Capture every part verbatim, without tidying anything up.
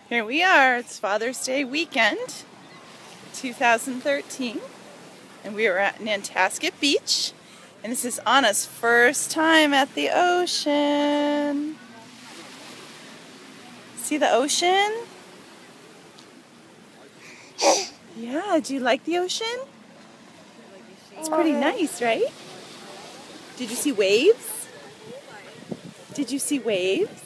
Here we are. It's Father's Day weekend, two thousand thirteen, and we are at Nantasket Beach, and this is Anna's first time at the ocean. See the ocean? Yeah, do you like the ocean? It's pretty nice, right? Did you see waves? Did you see waves?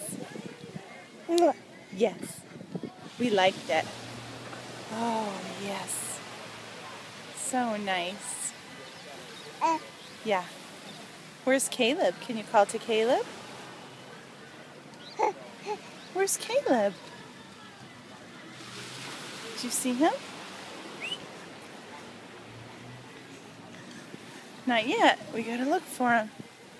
Yes. We liked it. Oh, yes. So nice. Yeah. Where's Caleb? Can you call to Caleb? Where's Caleb? Did you see him? Not yet. We gotta look for him.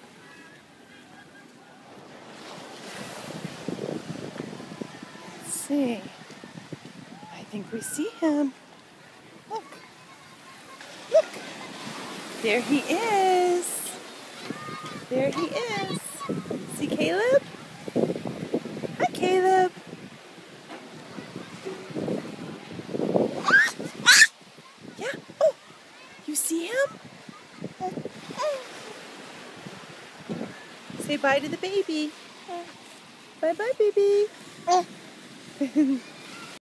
Let's see. I think we see him. Look. Look. There he is. There he is. See Caleb? Hi, Caleb. Yeah. Oh, you see him? Say bye to the baby. Bye-bye, baby.